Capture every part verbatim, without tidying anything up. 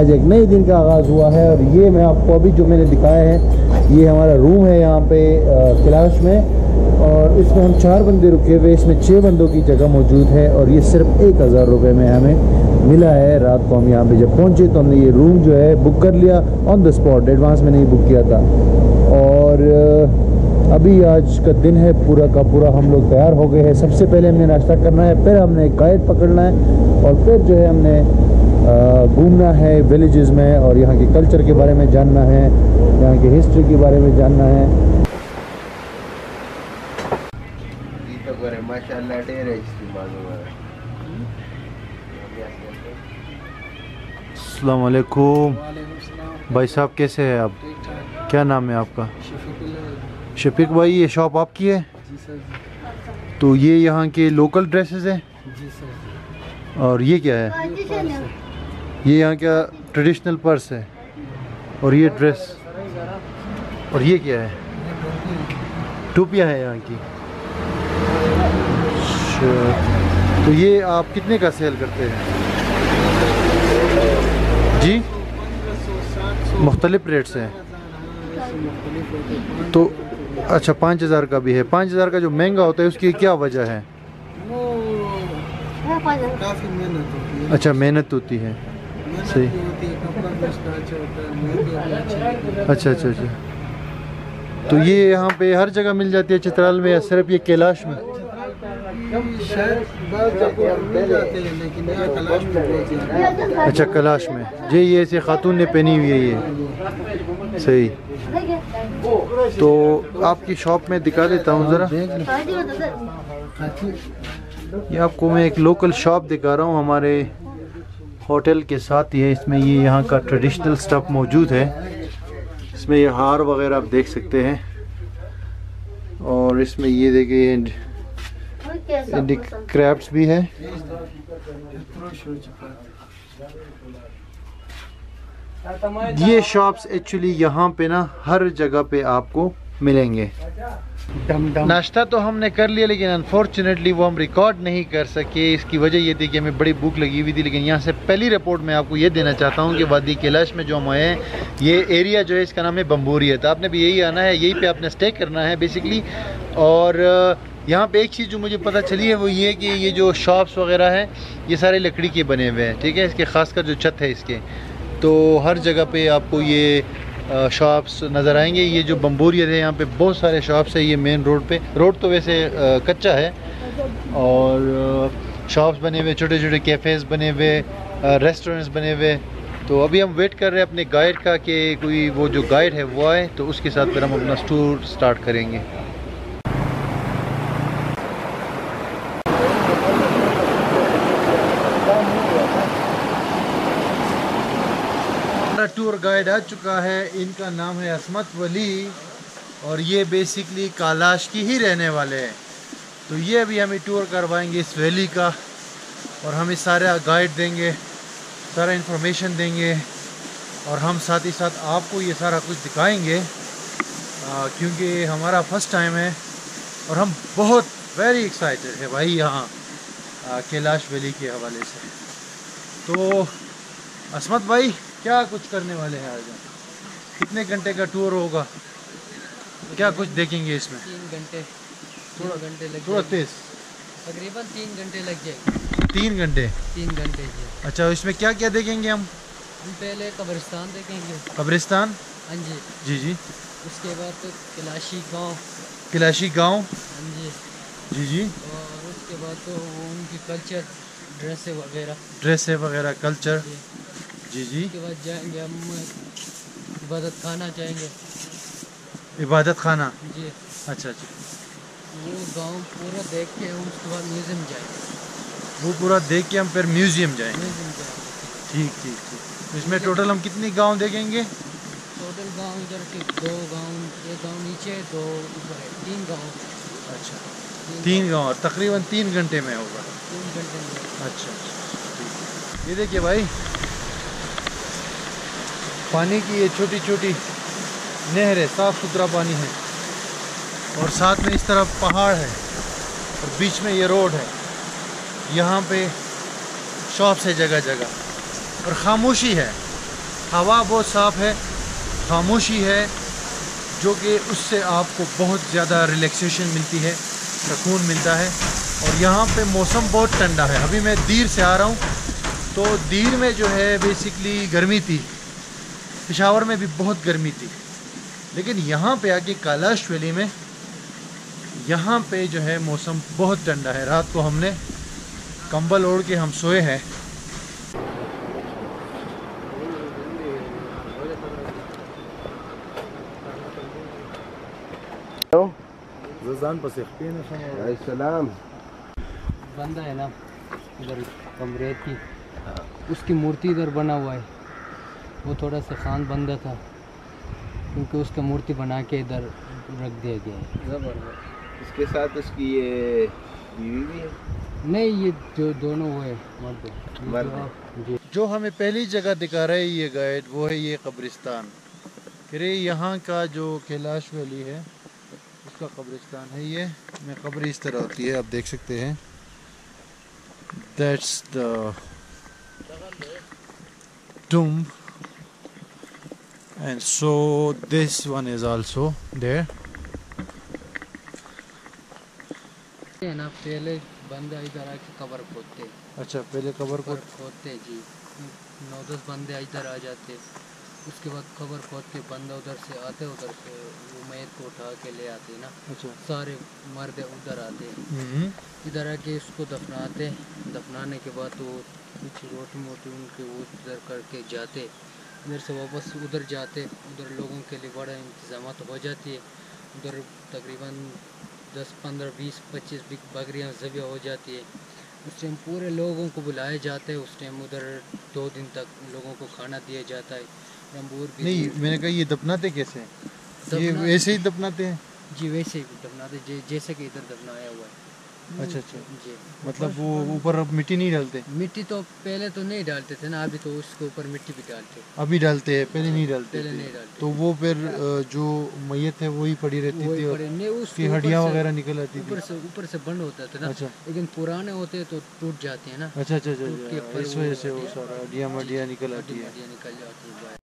आज एक नए दिन का आगाज़ हुआ है और ये मैं आपको अभी जो मैंने दिखाया है ये हमारा रूम है यहाँ पे कैलाश में, और इसमें हम चार बंदे रुके हुए, इसमें छः बंदों की जगह मौजूद है और ये सिर्फ एक हज़ार रुपये में हमें मिला है। रात को हम यहाँ पे जब पहुँचे तो हमने ये रूम जो है बुक कर लिया ऑन द स्पॉट, एडवांस में नहीं बुक किया था। और अभी आज का दिन है पूरा का पूरा हम लोग तैयार हो गए हैं। सबसे पहले हमने नाश्ता करना है, फिर हमने गाइड पकड़ना है और फिर जो है हमने घूमना है विलेजेस में और यहाँ के कल्चर के बारे में जानना है, यहाँ की हिस्ट्री के बारे में जानना है। माशाल्लाह ढेर है इसकी मालूम है। अस्सलाम वालेकुम भाई साहब, कैसे हैं आप? क्या नाम है आपका? शफीक भाई। ये शॉप आपकी है? जी सर। तो ये यहाँ के लोकल ड्रेसेस हैं? जी सर। और ये क्या है? ये यहाँ क्या ट्रेडिशनल पर्स है? और ये ड्रेस, और ये क्या है? टोपियाँ है यहाँ की। तो ये आप कितने का सेल करते हैं जी? मुख्तलिफ रेट्स हैं तो अच्छा पाँच हज़ार का भी है। पाँच हज़ार का जो महंगा होता है उसकी क्या वजह है? काफ़ी मेहनत होती है। अच्छा मेहनत होती है, सही। अच्छा अच्छा अच्छा। तो ये यहाँ पे हर जगह मिल जाती है चित्राल में या सिर्फ ये कैलाश में? अच्छा कैलाश में। जी ये ऐसे खातून ने पहनी हुई है ये, सही। तो आपकी शॉप में दिखा देता हूँ ज़रा। ये आपको मैं एक लोकल शॉप दिखा रहा हूँ हमारे होटल के साथ ही है। इसमें ये यहाँ का ट्रेडिशनल स्टफ मौजूद है। इसमें ये हार वगैरह आप देख सकते हैं और इसमें ये देखिए क्रैफ्ट्स भी है। ये शॉप्स एक्चुअली यहाँ पे ना हर जगह पे आपको मिलेंगे। नाश्ता तो हमने कर लिया लेकिन अनफॉर्चुनेटली वो हम रिकॉर्ड नहीं कर सके। इसकी वजह ये थी कि हमें बड़ी भूख लगी हुई थी। लेकिन यहाँ से पहली रिपोर्ट मैं आपको ये देना चाहता हूँ कि वादी कैलाश में जो हम आए हैं ये एरिया जो है इसका नाम है बम्बोरी है। तो आपने भी यही आना है, यहीं पे आपने स्टे करना है बेसिकली। और यहाँ पे एक चीज़ जो मुझे पता चली है वो ये कि ये जो शॉप्स वगैरह हैं ये सारे लकड़ी के बने हुए हैं, ठीक है। इसके खासकर जो छत है इसके, तो हर जगह पे आपको ये शॉप्स नज़र आएंगे। ये जो बम्बोरियत है यहाँ पे बहुत सारे शॉप्स है। ये मेन रोड पे, रोड तो वैसे आ, कच्चा है और शॉप्स बने हुए, छोटे छोटे कैफ़ेज़ बने हुए, रेस्टोरेंट्स बने हुए। तो अभी हम वेट कर रहे हैं अपने गाइड का कि कोई वो जो गाइड है वो आए तो उसके साथ फिर हम अपना टूर स्टार्ट करेंगे। टूर गाइड आ चुका है, इनका नाम है असमत वली और ये बेसिकली कालाश की ही रहने वाले हैं। तो ये अभी हमें टूर करवाएंगे इस वैली का और हमें सारा गाइड देंगे, सारा इन्फॉर्मेशन देंगे और हम साथ ही साथ आपको ये सारा कुछ दिखाएंगे आ, क्योंकि हमारा फर्स्ट टाइम है और हम बहुत वेरी एक्साइटेड है भाई यहाँ कैलाश वैली के हवाले से। तो असमत भाई क्या कुछ करने वाले हैं आज? कितने घंटे का टूर होगा? क्या कुछ देखेंगे इसमें? तीन घंटे थोड़ा घंटे लग थोड़ा तेज, तकरीबन तीन घंटे लग जाएंगे। तीन घंटे तीन घंटे जी। अच्छा, इसमें क्या क्या देखेंगे हम? हम पहले कब्रिस्तान देखेंगे। कब्रिस्तान? हाँ जी जी जी। उसके बाद तो कैलाशी गांव। कैलाशी गांव? हाँ जी जी जी। और उसके बाद तो वो उनकी कल्चर ड्रेसें वगैरह ड्रेसें वगैरह कल्चर। जी जी। उसके बाद जाएंगे हम इबादत खाना जाएंगे। इबादत खाना? जी। अच्छा अच्छा। वो गांव पूरा देख के हम उसके बाद म्यूज़ियम जाएंगे। वो पूरा देख के हम फिर म्यूज़ियम जाएंगे? म्यूज़ियम जाएंगे। ठीक ठीक ठीक। तो इसमें टोटल हम कितनी गांव देखेंगे? टोटल गांव इधर के दो गांव, एक गांव नीचे दो ऊपर है, तीन गांव। अच्छा, तीन गांव तकरीबन तीन घंटे में होगा? तीन घंटे में। अच्छा अच्छा। ये देखिए भाई, पानी की ये छोटी छोटी नहर है, साफ़ सुथरा पानी है और साथ में इस तरफ पहाड़ है और बीच में ये रोड है। यहाँ पे शॉप्स है जगह जगह और ख़ामोशी है। हवा बहुत साफ़ है, खामोशी है, जो कि उससे आपको बहुत ज़्यादा रिलैक्सेशन मिलती है, सुकून मिलता है। और यहाँ पे मौसम बहुत ठंडा है। अभी मैं दीर से आ रहा हूँ, तो दीर में जो है बेसिकली गर्मी थी, पेशावर में भी बहुत गर्मी थी, लेकिन यहाँ पे आके कैलाश वैली में यहाँ पे जो है मौसम बहुत ठंडा है। रात को हमने कंबल ओढ़ के हम सोए हैं। सलाम बंदा है ना इधर कमरेत की, उसकी मूर्ति इधर बना हुआ है। वो थोड़ा सा खान बंदा था, क्योंकि उसका मूर्ति बना के इधर रख दिया गया है। इसके साथ उसकी ये बीवी भी है? नहीं, ये जो दोनों वो है मर्द मर्द। जी। जो हमें पहली जगह दिखा रहे हैं ये गाइड, वो है ये कब्रिस्तान। फिर यहाँ का जो कैलाश वैली है उसका कब्रिस्तान है ये। में कब्र इस तरह होती है, आप देख सकते हैं। That's the tomb, and so this one is also there. है ना, पहले बंदे इधर आके कब्र खोदते। अच्छा, पहले कब्र को खोदते जी, नौ दस बंदे इधर आ जाते। उसके बाद कब्र खोद के बंदा उधर से आते, उधर से वो मैत को उठा के ले आते ना। अच्छा, सारे मर्द उधर आते, हम्म, इधर आके उसको दफनाते। दफनाने के बाद वो कुछ रोटी मोटी उनके वो इधर करके जाते, इधर से वापस उधर जाते। उधर लोगों के लिए बड़ा इंतजाम हो जाती है। उधर तकरीबन दस पंद्रह बीस पच्चीस बकरियाँ ज़बिया हो जाती है। उस टाइम पूरे लोगों को बुलाए जाते हैं। उस टाइम उधर दो दिन तक लोगों को खाना दिया जाता है। रंबूर भी नहीं, मैंने कहा ये दफनाते कैसे हैं? ये दफना वैसे ही दफनाते हैं? जी, वैसे ही दफनाते जे, जैसे कि इधर दफनाया हुआ है। अच्छा अच्छा, जी, मतलब वो ऊपर अब मिट्टी नहीं डालते? मिट्टी तो पहले तो नहीं डालते थे ना, अभी तो उसके ऊपर मिट्टी भी डालते। अभी डालते हैं, पहले नहीं डालते पहले थे। नहीं डालते। तो वो फिर अ, जो मैयत है वही पड़ी रहती वही थी और पड़े नहीं, उसकी उसके हड्डियाँ ऊपर से- वगैरह निकल आती थी। ऊपर से ऊपर से बंद होता था ना। अच्छा लेकिन पुराने होते हैं तो टूट जाते हैं ना। अच्छा अच्छा अच्छा, टूट के अच्छा, फिर इस वो वजह से वो हड्डियाँ- सारा हड्डियाँ मड्डियाँ निकल आती हड्डी है। मड्डियाँ निकल जाती है बाहर।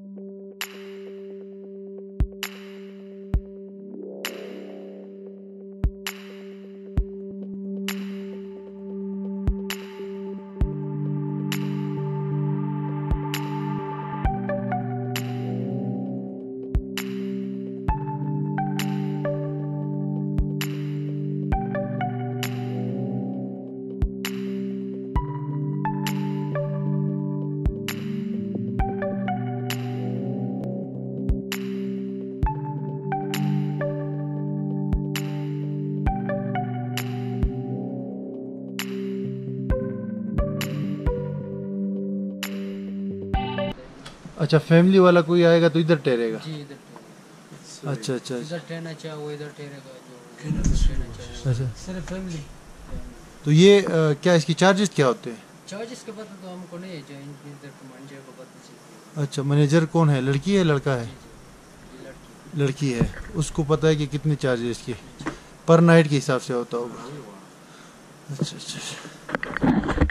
अच्छा, फैमिली वाला कोई आएगा तो इधर ठहरेगा? जी, इधर ठहरेगा। अच्छा अच्छा इधर ठहरना चाहे वो इधर ठहरेगा, जो इधर ठहरना चाहे। अच्छा, सिर्फ फैमिली। तो ये अ, क्या इसकी चार्जेस क्या होते हैं? चार्जेस के पता तो हमको नहीं है, जो इनकी इधर को मैनेजर को पता चलती अच्छा, मैनेजर कौन है, लड़की है लड़का है? है। जी जी, ये लड़की। लड़की है, उसको पता है कि कितने चार्जेस इसके पर नाइट के हिसाब से होता होगा। अच्छा अच्छा,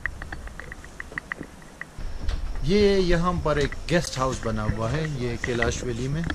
ये यहाँ पर एक गेस्ट हाउस बना हुआ है ये कैलाश वैली में।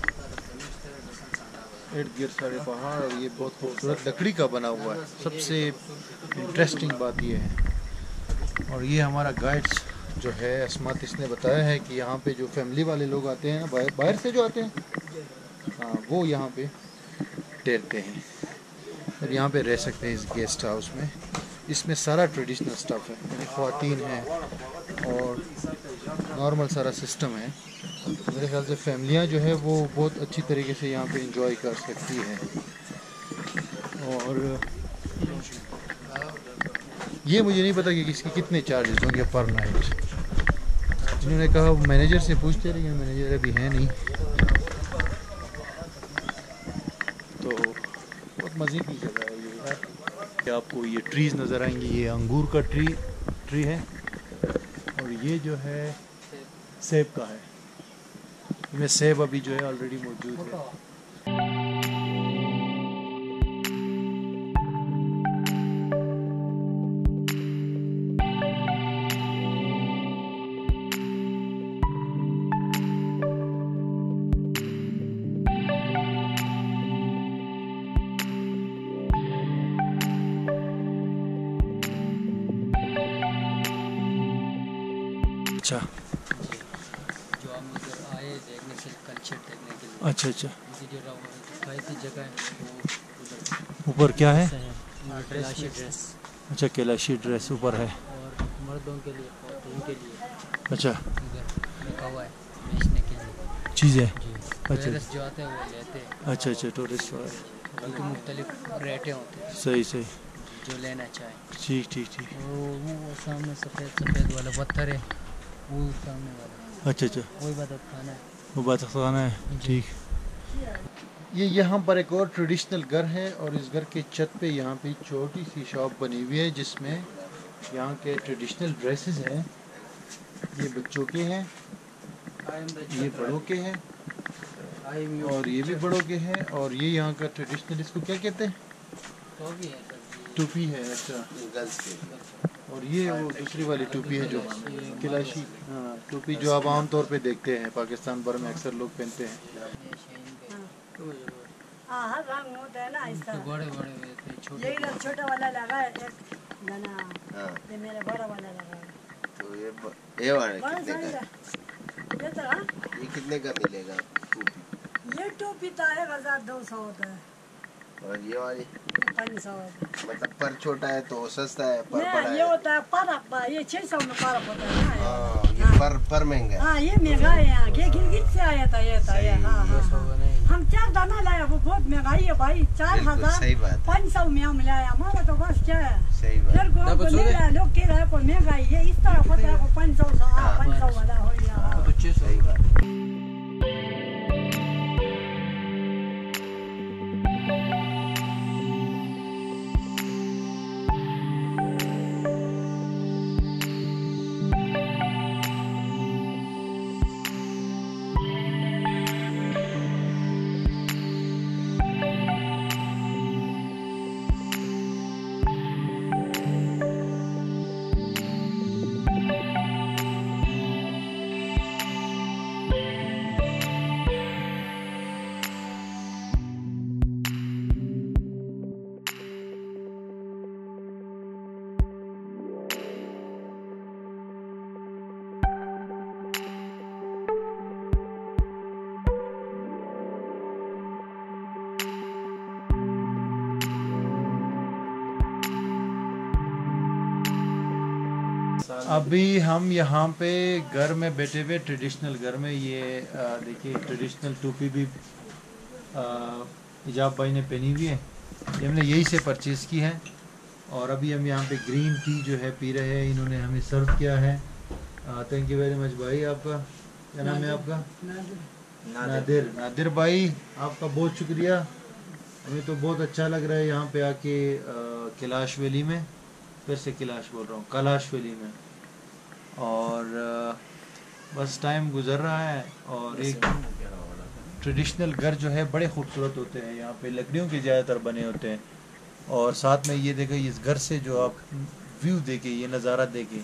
इर्द गिर्द सारे पहाड़ और ये बहुत खूबसूरत लकड़ी का बना हुआ है। सबसे इंटरेस्टिंग बात ये है। और ये हमारा गाइड्स जो है अस्मात, इसने बताया है कि यहाँ पे जो फैमिली वाले लोग आते हैं बाहर बाहर से जो आते हैं, हाँ, वो यहाँ पे ठहरते हैं और यहाँ पे रह सकते हैं इस गेस्ट हाउस में। इसमें सारा ट्रेडिशनल स्टफ है, यानी ख़वातीन हैं और नॉर्मल सारा सिस्टम है। मेरे ख्याल से फैमिलियाँ जो है वो बहुत अच्छी तरीके से यहाँ पे इंजॉय कर सकती हैं। और ये मुझे नहीं पता कि इसके कितने चार्जेस होंगे पर नाइट। इन्होंने कहा मैनेजर से पूछते रहे, लेकिन मैनेजर अभी है नहीं। तो बहुत मज़े की जगह है ये यार। आपको ये ट्रीज़ नज़र आएंगी, ये अंगूर का ट्री ट्री है और ये जो है सेब का है। इनमें सेब अभी जो है ऑलरेडी मौजूद है। अच्छा जी, जो हम इधर आए देखने के लिए, कल्चर देखने के लिए। अच्छा अच्छा, उनकी जो रवायती जगह है वो उधर ऊपर क्या है? कैलाशी ड्रेस। अच्छा, कैलाशी ड्रेस ऊपर है। और मर्दों के लिए, खवातीन के लिए अच्छा, इधर रखा हुआ है बेचने के लिए चीज़ें। जी। अच्छा टूरिस्ट जो आते हैं वो लेते हैं। अच्छा अच्छा, टूरिस्ट वाला। उनके मुख्तलिफ रेटें होते हैं सही सही, जो लेना चाहें। ठीक ठीक ठीक। वो वो सामने सफ़ेद सफ़ेद वाला पत्थर है, वो सामने वाला। अच्छा अच्छा, वही बात खाना है, वो बात खाना है, ठीक। ये यहाँ पर एक और ट्रेडिशनल घर है और इस घर के छत पे यहाँ पे छोटी सी शॉप बनी हुई है जिसमें यहाँ के ट्रेडिशनल ड्रेसेस हैं। ये बच्चों के हैं, ये बड़ों के हैं और ये भी बड़ों के हैं। और ये यहाँ का ट्रेडिशनल, इसको क्या कहते हैं? टोपी है सर जी। टोपी है। अच्छा, गर्ल्स के और ये वो दूसरी वाली टोपी है जो कलाशी, हाँ, टोपी जो आप आमतौर पे देखते हैं पाकिस्तान भर में अक्सर लोग पहनते हैं। हाँ हर रंग होता है ना ऐसा। बड़े बड़े रहते हैं, छोटे यही रंग छोटा वाला लगा है एक गाना, हाँ, ये मेरा बड़ा वाला लगा है। तो ये ब- ये वाला बड़ा कितने साइज का? है। ये तो हाँ, ये कितने का मिलेगा टोपी? ये टोपी तो एक हजार दो सौ होता है, और ये वाली पाँच सौ होता है। मतलब पर छोटा है तो सस्ता है, पर नहीं, बड़ा ये है। होता है परप, ये छह सौ में परप होता है ना। हाँ, ये पर पर महंगा है। हाँ ये महंगा है यहाँ, ये गिलगित से आया था ये था ये। हाँ हाँ हाँ। हम चार दाना लाया, वो बहुत महंगाई है भाई, चार बिल्कुल हजार सही बात, पाँच सौ में हम लाया। हमारा तो बस क्या है, सही बात। फिर को हमको ले रहा है, लोग कह रहे हैं को महंगाई है इस तरह पता को पाँच सौ सौ हाँ पाँच सौ वाला हो गया। सही बात। अभी हम यहाँ पे घर में बैठे हुए ट्रेडिशनल घर में, ये आ, देखिए ट्रेडिशनल टोपी भी आ, हिजाब भाई ने पहनी हुई है, ये हमने यही से परचेज़ की है। और अभी हम यहाँ पे ग्रीन टी जो है पी रहे हैं, इन्होंने हमें सर्व किया है। थैंक यू वेरी मच भाई। आपका क्या नाम है? आपका नादिर। नादिर भाई आपका बहुत शुक्रिया। हमें तो बहुत अच्छा लग रहा है यहाँ पे आके कैलाश वैली में, फिर से कैलाश बोल रहा हूँ, कैलाश वैली में। और आ, बस टाइम गुजर रहा है। और एक ट्रेडिशनल घर जो है बड़े खूबसूरत होते हैं, यहाँ पे लकड़ियों के ज़्यादातर बने होते हैं। और साथ में ये देखें, इस घर से जो आप व्यू देखें, ये नज़ारा देखें।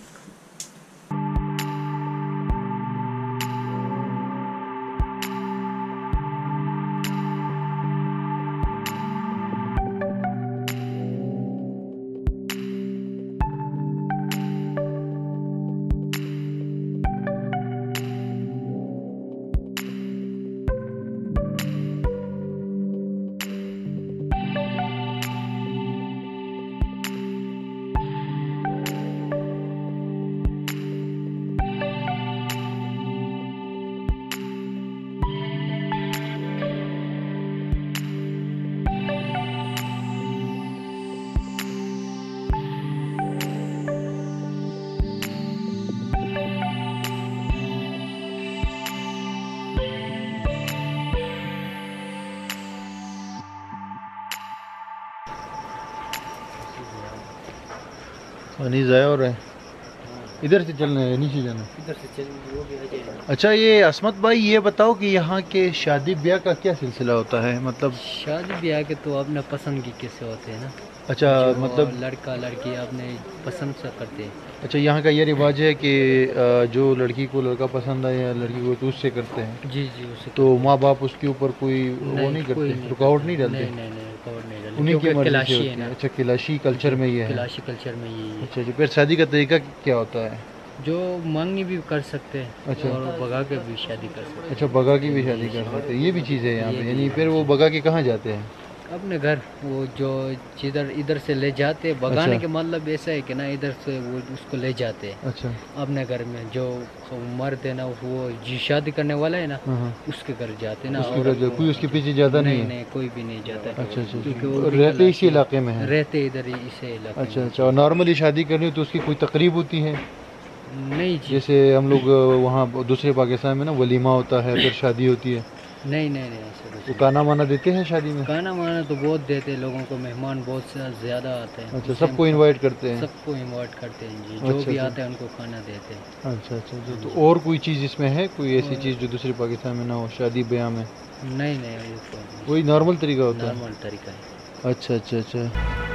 पानी ज़ाया हो रहा है, इधर से चलना है, नीचे जाना है। इधर से चल वो भी आ जाएगा। अच्छा ये असमत भाई, ये बताओ कि यहाँ के शादी ब्याह का क्या सिलसिला होता है? मतलब शादी ब्याह के तो अपने पसंद की कैसे होते हैं ना। अच्छा, जो मतलब लड़का लड़की अपने पसंद से करते हैं। अच्छा, यहाँ का ये रिवाज है कि अ, जो लड़की को लड़का पसंद आए या लड़की को तो उससे करते हैं। जी जी उसे तो माँ बाप उसके ऊपर कोई वो नहीं करते, रुकावट नहीं डालते? नहीं नहीं नहीं रुकावट नहीं डालते, उन्हीं की क्योंकि मर्जी से कैलाशी होती है है। ना। अच्छा, कैलाशी कल्चर में ये है। कैलाशी कल्चर में ये है। अच्छा जी, फिर शादी का तरीका क्या होता है? जो मांगनी भी कर सकते हैं। अच्छा। और बगा के भी शादी कर सकते हैं। अच्छा, बगा की भी शादी कर सकते हैं, ये भी चीज़ है यहाँ पे। यानी फिर वो बगा के कहाँ जाते हैं? अपने घर, वो जो जिधर इधर से ले जाते हैं, बगाने अच्छा। के मतलब ऐसा है कि ना इधर से वो उसको ले जाते हैं अच्छा। अपने घर में। जो मर्द है ना वो जी शादी करने वाला है ना, हाँ, उसके घर जाते हैं ना। उसके और घर जो कोई उसके पीछे ज़्यादा नहीं नहीं है? नहीं कोई भी नहीं जाता। अच्छा अच्छा, क्योंकि अच्छा। वो और भी रहते कलाश इसी इलाके में है? रहते इधर ही इसे इलाके अच्छा में। अच्छा। और नॉर्मली शादी करनी हो तो उसकी कोई तकरीब होती है? नहीं जी, जैसे हम लोग वहाँ दूसरे पाकिस्तान में ना वलीमा होता है, फिर शादी होती है, नहीं नहीं नहीं ऐसा कुछ तो नहीं। खाना वाना देते हैं शादी में? खाना वाना तो बहुत देते हैं लोगों को, मेहमान बहुत से ज़्यादा आते हैं। अच्छा, उस टाइम सबको इनवाइट करते हैं? सबको इनवाइट करते हैं जी, जो अच्छा, भी अच्छा। आते हैं उनको खाना देते हैं। अच्छा अच्छा अच्छा। तो और कोई चीज़ इसमें है, कोई ऐसी चीज़ जो दूसरे पाकिस्तान में ना हो शादी ब्याह में? नहीं नहीं वो तो वही नॉर्मल तरीका होता है? नॉर्मल तरीका है। अच्छा अच्छा अच्छा।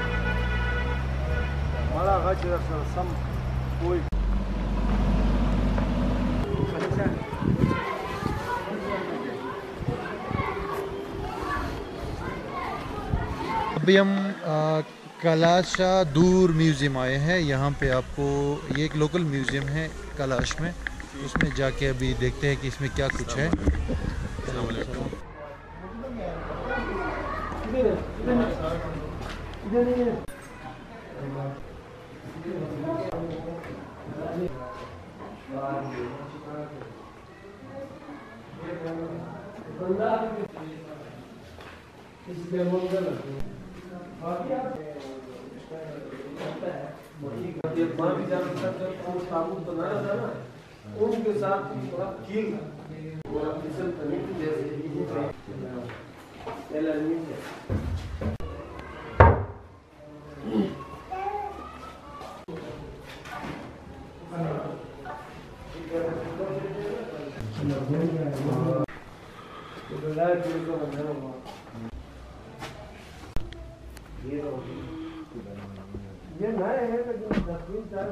अभी हम आ, कलाशा दूर म्यूज़ियम आए हैं। यहाँ पे आपको, ये एक लोकल म्यूज़ियम है कलाश में, उसमें जाके अभी देखते हैं कि इसमें क्या कुछ है। उनके साथ किंग ये नए है लेकिन दस दिन चार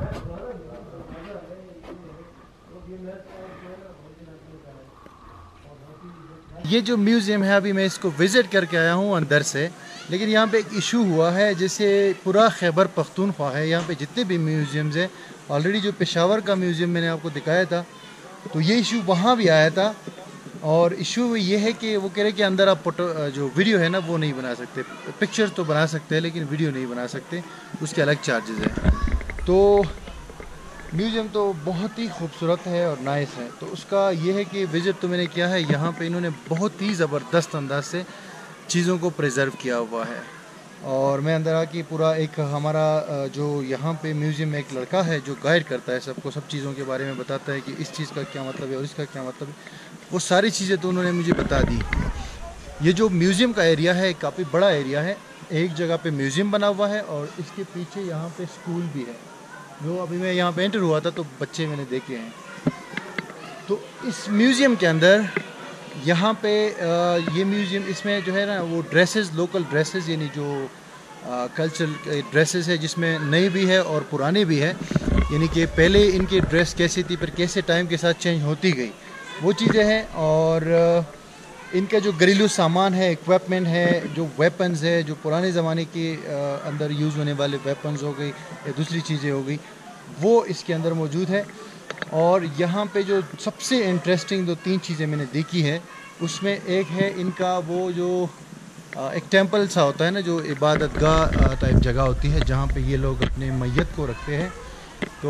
ये जो म्यूज़ियम है अभी मैं इसको विज़िट करके आया हूँ अंदर से, लेकिन यहाँ पे एक इशू हुआ है। जैसे पूरा खैबर पख्तूनख्वा है, यहाँ पे जितने भी म्यूज़ियम्स हैं, ऑलरेडी जो पेशावर का म्यूज़ियम मैंने आपको दिखाया था, तो ये इशू वहाँ भी आया था। और इशू ये है कि वो कह रहे कि अंदर आप फोटो जो वीडियो है ना वो नहीं बना सकते, पिक्चर्स तो बना सकते हैं लेकिन वीडियो नहीं बना सकते, उसके अलग चार्जेस हैं। तो म्यूज़ियम तो बहुत ही खूबसूरत है और नाइस है। तो उसका ये है कि विज़िट तो मैंने किया है, यहाँ पे इन्होंने बहुत ही ज़बरदस्त अंदाज से चीज़ों को प्रिजर्व किया हुआ है। और मैं अंदर आके पूरा एक हमारा जो यहाँ पे म्यूज़ियम में एक लड़का है जो गाइड करता है सबको, सब चीज़ों के बारे में बताता है कि इस चीज़ का क्या मतलब है और इसका क्या मतलब है, वो सारी चीज़ें तो उन्होंने मुझे बता दी। ये जो म्यूज़ियम का एरिया है काफ़ी बड़ा एरिया है, एक जगह पे म्यूज़ियम बना हुआ है और इसके पीछे यहाँ पे स्कूल भी है। जो अभी मैं यहाँ पे एंटर हुआ था तो बच्चे मैंने देखे हैं। तो इस म्यूज़ियम के अंदर यहाँ पे ये म्यूज़ियम, इसमें जो है ना वो ड्रेसेस, लोकल ड्रेसेस, यानी जो कल्चरल ड्रेसेस है जिसमें नई भी है और पुरानी भी है, यानी कि पहले इनकी ड्रेस कैसी थी फिर कैसे टाइम के साथ चेंज होती गई, वो चीज़ें हैं। और इनका जो घरेलू सामान है, इक्विपमेंट है, जो वेपन्स है, जो पुराने ज़माने के अंदर यूज़ होने वाले वेपन्स हो गई या दूसरी चीज़ें हो गई, वो इसके अंदर मौजूद है। और यहाँ पे जो सबसे इंटरेस्टिंग दो तीन चीज़ें मैंने देखी है, उसमें एक है इनका वो जो एक टेंपल सा होता है ना, जो इबादत गाह टाइप जगह होती है जहाँ पे ये लोग अपने मैयत को रखते हैं। तो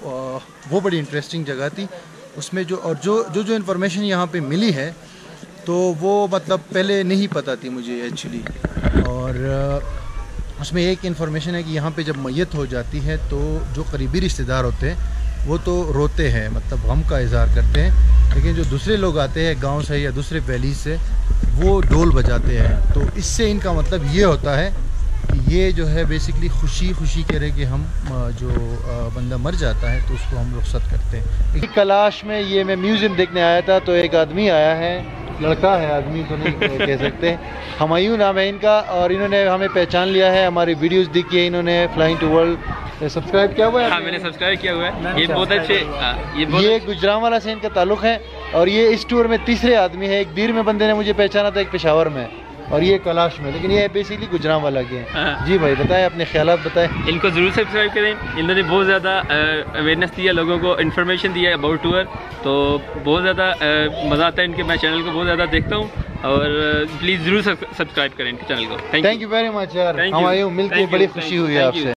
वो बड़ी इंटरेस्टिंग जगह थी उसमें। जो और जो जो जो इन्फॉर्मेशन यहाँ पे मिली है तो वो मतलब पहले नहीं पता थी मुझे एक्चुअली। और उसमें एक इन्फॉर्मेशन है कि यहाँ पे जब मैयत हो जाती है तो जो करीबी रिश्तेदार होते हैं वो तो रोते हैं, मतलब गम का इज़हार करते हैं, लेकिन जो दूसरे लोग आते हैं गांव से या दूसरे वैलीज से, वो ढोल बजाते हैं। तो इससे इनका मतलब ये होता है कि ये जो है बेसिकली खुशी खुशी कह रहे कि हम जो बंदा मर जाता है तो उसको हम रुखसत करते हैं। कलाश में ये मैं म्यूज़ियम देखने आया था तो एक आदमी आया है, लड़का है, आदमी तो नहीं कह सकते, हमायूं नाम है इनका, और इन्होंने हमें पहचान लिया है, हमारी वीडियोस देखी है इन्होंने, फ्लाइंग टू वर्ल्ड सब्सक्राइब किया हुआ है। हाँ, मैंने सब्सक्राइब किया हुआ है। ये बहुत अच्छे, ये बहुत ये गुजरांवाला से इनका ताल्लुक़ है। और ये इस टूर में तीसरे आदमी है, एक दीर में बंदे ने मुझे पहचाना था, एक पेशावर में। और ये कलाश में, लेकिन ये बेसिकली गुजरांवाला के हैं। हाँ। जी भाई बताएं, अपने ख्यालात बताएं। इनको ज़रूर सब्सक्राइब करें, इन्होंने बहुत ज़्यादा अवेयरनेस दिया, लोगों को इन्फॉर्मेशन दिया अबाउट टूर, तो बहुत ज़्यादा मज़ा आता है इनके। मैं चैनल को बहुत ज़्यादा देखता हूँ और प्लीज़ ज़रूर सब्सक्राइब करें इनके चैनल को। Thank thank you very much यार, Thank हम you. आए हो मिल के Thank you. बड़ी Thank खुशी you. हुई Thank आपसे। you.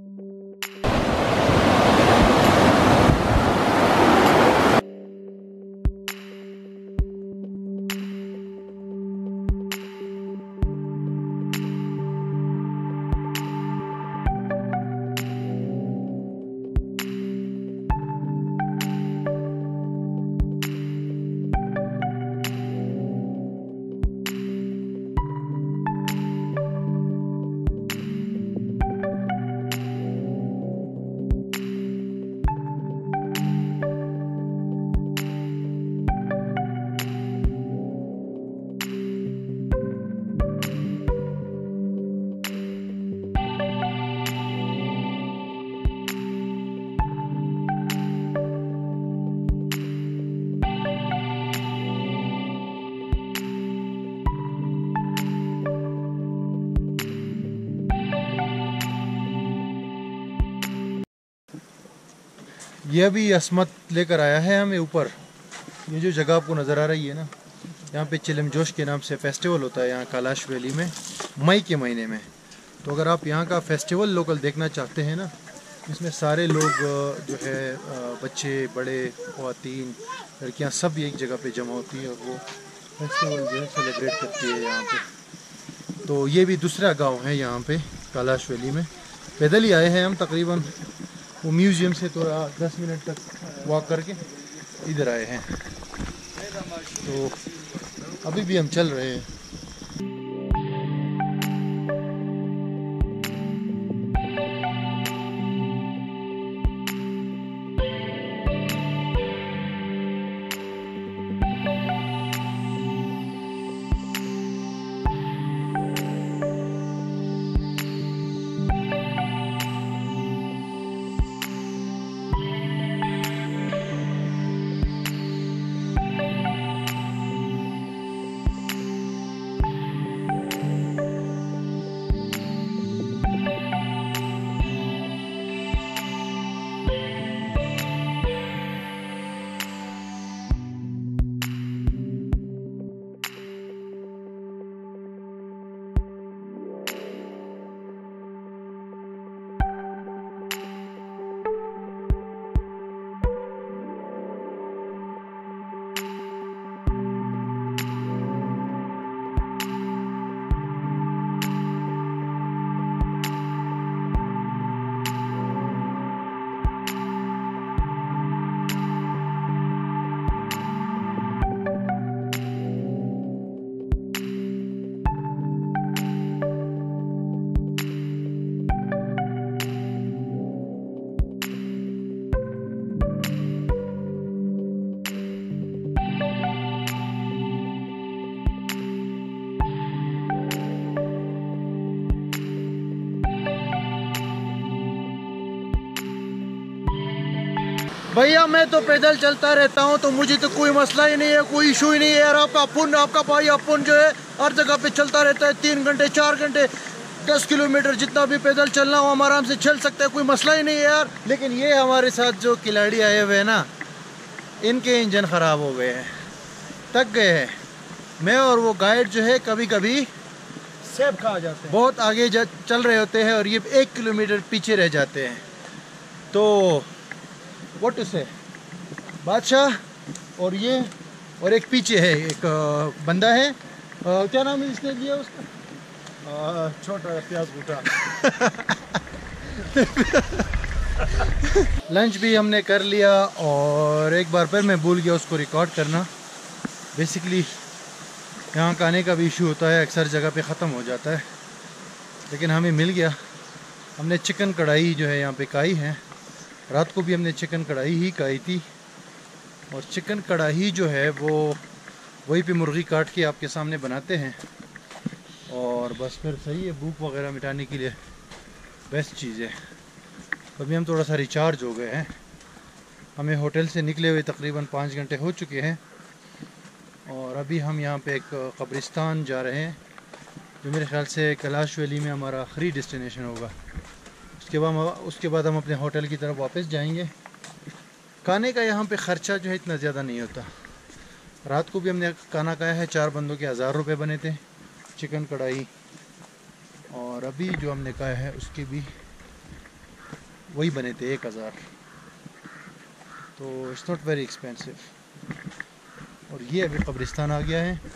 ये भी असमत लेकर आया है हमें ऊपर। ये जो जगह आपको नज़र आ रही है ना, यहाँ पे चिलम जोश के नाम से फेस्टिवल होता है यहाँ कैलाश वैली में मई के महीने में। तो अगर आप यहाँ का फेस्टिवल लोकल देखना चाहते हैं ना, इसमें सारे लोग जो है बच्चे बड़े ख़वातीन लड़कियाँ सब एक जगह पे जमा होती है और वो फेस्टिवल जो है सेलिब्रेट करती है यहाँ पे। तो ये भी दूसरा गांव है यहाँ पे कैलाश वैली में। पैदल ही आए हैं हम, तकरीबन वो म्यूज़ियम से थोड़ा दस मिनट तक वॉक करके इधर आए हैं। तो अभी भी हम चल रहे हैं। भैया मैं तो पैदल चलता रहता हूँ, तो मुझे तो कोई मसला ही नहीं है, कोई इशू ही नहीं है यार। आपका अपुन आपका भाई अपुन जो है हर जगह पे चलता रहता है, तीन घंटे चार घंटे दस किलोमीटर जितना भी पैदल चलना हो हम आराम से चल सकते हैं, कोई मसला ही नहीं है यार। लेकिन ये हमारे साथ जो खिलाड़ी आए हुए हैं ना, इनके इंजन ख़राब हो गए हैं, थक गए हैं। मैं और वो गाइड जो है कभी कभी सेब खा जाते हैं, बहुत आगे चल रहे होते हैं और ये एक किलोमीटर पीछे रह जाते हैं। तो व्हाट टू से बादशाह और ये और एक पीछे है एक बंदा है, आ, क्या नाम है इसने लिया उसका? छोटा प्याज बूटा। लंच भी हमने कर लिया और एक बार फिर मैं भूल गया उसको रिकॉर्ड करना। बेसिकली यहाँ का आने का भी इशू होता है, अक्सर जगह पे ख़त्म हो जाता है, लेकिन हमें मिल गया। हमने चिकन कढ़ाई जो है यहाँ पे खाई है, रात को भी हमने चिकन कढ़ाई ही खाई थी। और चिकन कढ़ाई जो है वो वहीं पे मुर्गी काट के आपके सामने बनाते हैं और बस फिर सही है, भूख वगैरह मिटाने के लिए बेस्ट चीज़ है। अभी हम थोड़ा सा रिचार्ज हो गए हैं, हमें होटल से निकले हुए तकरीबन पाँच घंटे हो चुके हैं और अभी हम यहाँ पे एक कब्रिस्तान जा रहे हैं जो मेरे ख्याल से कैलाश वैली में हमारा आखिरी डेस्टिनेशन होगा। उसके बाद उसके बाद हम अपने होटल की तरफ वापस जाएंगे। खाने का यहाँ पे ख़र्चा जो है इतना ज़्यादा नहीं होता। रात को भी हमने खाना खाया है, चार बंदों के हज़ार रुपये बने थे, चिकन कढ़ाई, और अभी जो हमने खाया है उसके भी वही बने थे एक हज़ार। तो इट्स नॉट वेरी एक्सपेंसिव। और ये अभी कब्रिस्तान आ गया है,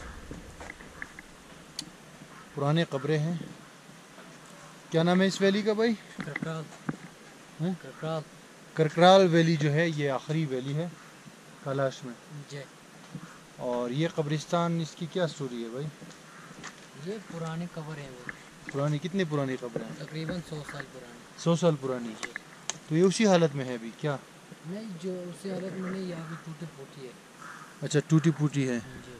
पुराने कब्रें हैं। क्या नाम है इस वैली का भाई? करकराल। करकराल करकराल वैली जो है ये आखिरी वैली है कलाश में। जी। और ये कब्रिस्तान, इसकी क्या स्टोरी है भाई? ये पुरानी कब्र है वो। पुरानी? कितनी पुरानी कब्र है? तकरीबन सौ साल पुरानी। सौ साल पुरानी। तो ये उसी हालत में है अभी क्या? नहीं, जो उसी हालत में नहीं, यहाँ भी टूटी फूटी है। अच्छा, टूटी फूटी है। जी।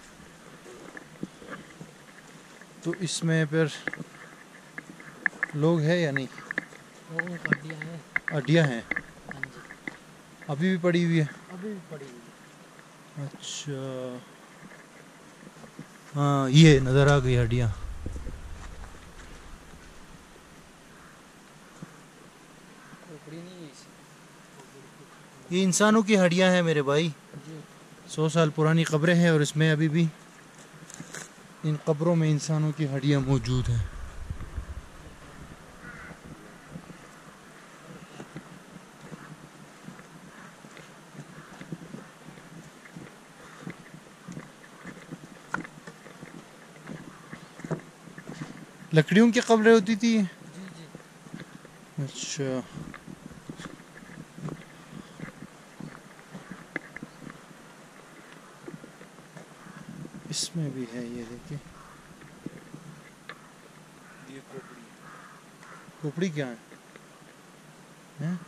तो इसमें फिर लोग हैं या नहीं? लोगों की हड्डियाँ हैं। हड्डियाँ हैं? हाँ जी। अभी भी पड़ी हुई है? अभी भी पड़ी हुई है। अच्छा, हाँ ये नज़र आ गई हड्डियाँ। खोपड़ी नहीं है इसी। ये इंसानों की हड्डियाँ हैं मेरे भाई। जी। सौ साल पुरानी कब्रें हैं और इसमें अभी भी इन कब्रों में इंसानों की हड्डियाँ मौजूद हैं। लकड़ियों की कब्रें होती थी? जी जी। अच्छा, इसमें भी है, ये देखिए। ये खोपड़ी। खोपड़ी क्या है, हैं?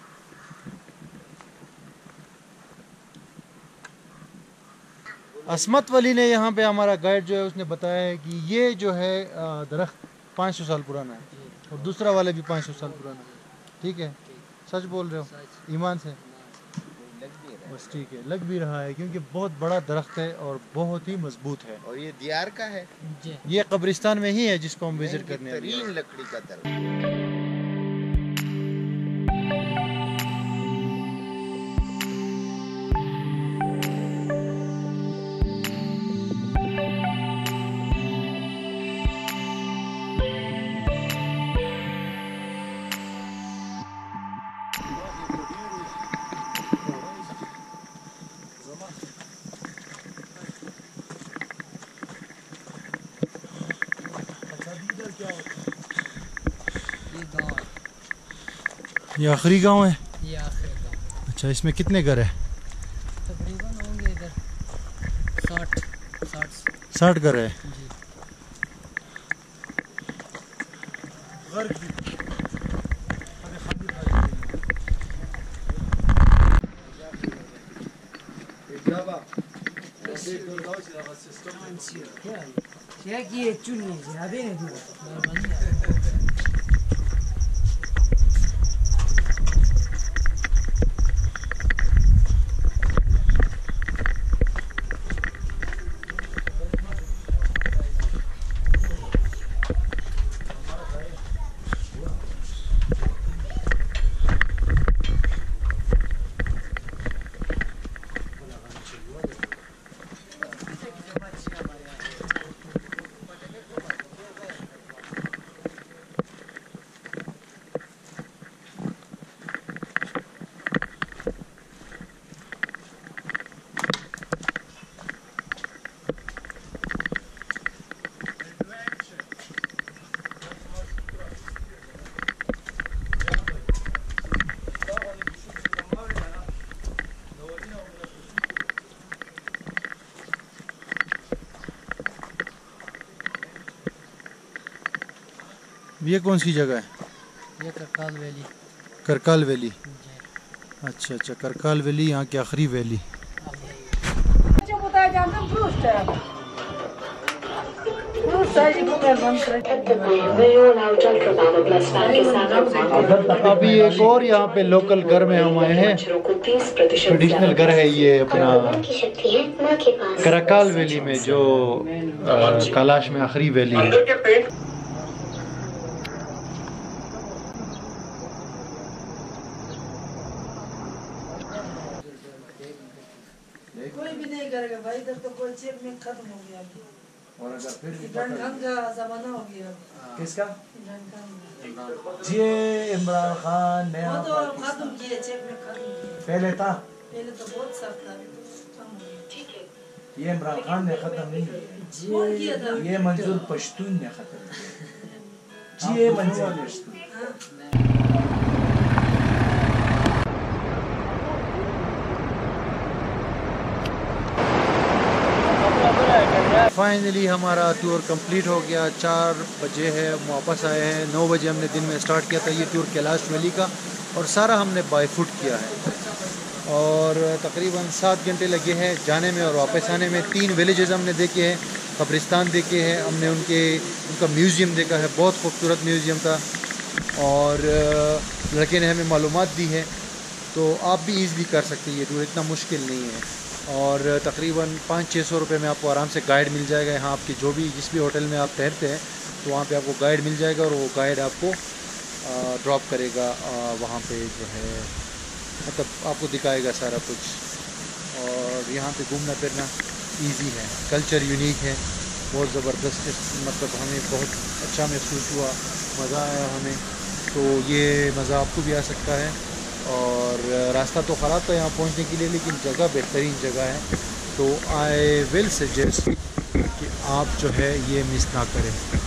असमत वली ने यहाँ पे, हमारा गाइड जो है उसने बताया है कि ये जो है दरख्त पाँच सौ साल पुराना है और दूसरा वाला भी पाँच सौ साल पुराना है। ठीक है? सच बोल रहे हो? ईमान से? बस ठीक है, लग भी रहा है क्योंकि बहुत बड़ा दरख्त है और बहुत ही मजबूत है। और ये दियार का है? जी। ये कब्रिस्तान में ही है जिसको हम विजिट करने आए हैं। लकड़ी का दरख्त। ये गाँव है। ये आखिरी गांव है? ये आखिरी गाँव। अच्छा, इसमें कितने घर है? तकरीबन होंगे इधर साठ साठ साठ घर है। जी। ये कौन सी जगह है? ये करकाल वैली। करकाल वैली। जी। अच्छा अच्छा, करकाल वैली यहाँ की आखिरी वैली। Почему-то я там просто. अभी एक और यहाँ पे लोकल घर में हम आए हैं। ट्रेडिशनल घर है ये अपना करकाल वैली में, जो कलाश में आखिरी वैली है। कोई भी नहीं करेगा भाई, इधर तो कोई चेक में खत्म हो गया अभी। और अगर फिर इमरान खान का जमाना हो गया। किसका? इमरान खान। जी इमरान खान ने वो तो खत्म किए, चेक में खत्म किए। पहले था, पहले तो बहुत सख्त था, अभी तो कम हो गया। ठीक है, ये इमरान खान ने खत्म नहीं किया, ये मंजूर पश्तून ने खत्म किया। जी ये मंजूर पश्तून। फाइनली हमारा टूर कंप्लीट हो गया। चार बजे है, वापस आए हैं। नौ बजे हमने दिन में स्टार्ट किया था ये टूर कैलाश वैली का, और सारा हमने बाय फुट किया है। और तकरीबन सात घंटे लगे हैं जाने में और वापस आने में। तीन विलेजेस हमने देखे हैं, कब्रिस्तान देखे हैं हमने, उनके उनका म्यूज़ियम देखा है, बहुत खूबसूरत म्यूज़ियम था। और लड़के ने हमें मालूमात दी है, तो आप भी ईज़िली कर सकते हैं ये टूर, इतना मुश्किल नहीं है। और तकरीबन पाँच छः सौ रुपये में आपको आराम से गाइड मिल जाएगा। यहाँ आपकी जो भी जिस भी होटल में आप ठहरते हैं, तो वहाँ पे आपको गाइड मिल जाएगा, और वो गाइड आपको ड्रॉप करेगा वहाँ पे, जो है मतलब आपको दिखाएगा सारा कुछ। और यहाँ पे घूमना फिरना इजी है, कल्चर यूनिक है, बहुत ज़बरदस्त, मतलब हमें बहुत अच्छा महसूस हुआ, मज़ा आया हमें। तो ये मज़ा आपको भी आ सकता है। और रास्ता तो ख़राब था यहाँ पहुँचने के लिए, लेकिन जगह बेहतरीन जगह है। तो आई विल सजेस्ट कि आप जो है ये मिस ना करें।